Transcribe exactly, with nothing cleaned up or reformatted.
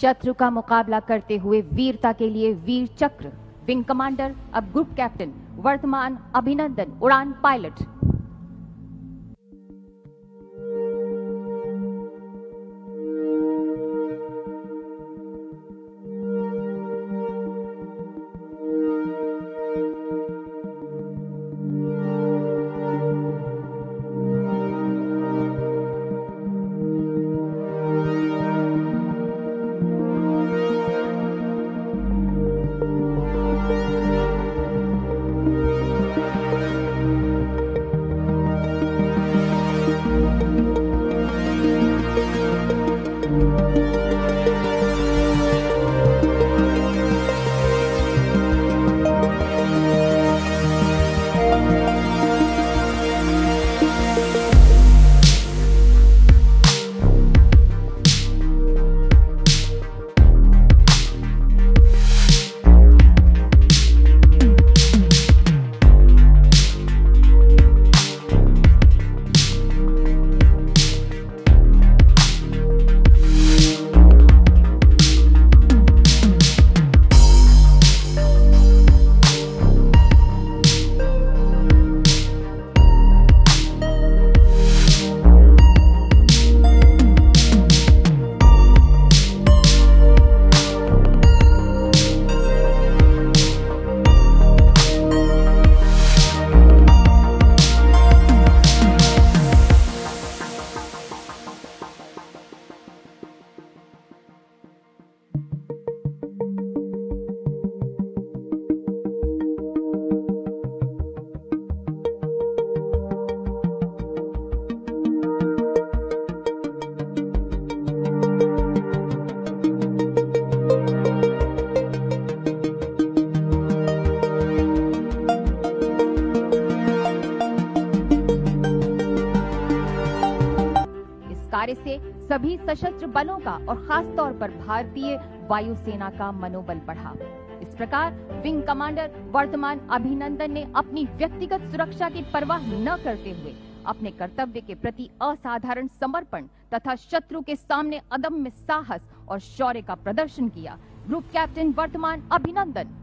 शत्रु का मुकाबला करते हुए वीरता के लिए वीर चक्र, विंग कमांडर अब ग्रुप कैप्टन वर्तमान अभिनंदन उड़ान पायलट। कार्य से सभी सशस्त्र बलों का और खास तौर पर भारतीय वायुसेना का मनोबल बढ़ा। इस प्रकार विंग कमांडर वर्तमान अभिनंदन ने अपनी व्यक्तिगत सुरक्षा की परवाह न करते हुए अपने कर्तव्य के प्रति असाधारण समर्पण तथा शत्रु के सामने अदम्य साहस और शौर्य का प्रदर्शन किया। ग्रुप कैप्टन वर्तमान अभिनंदन।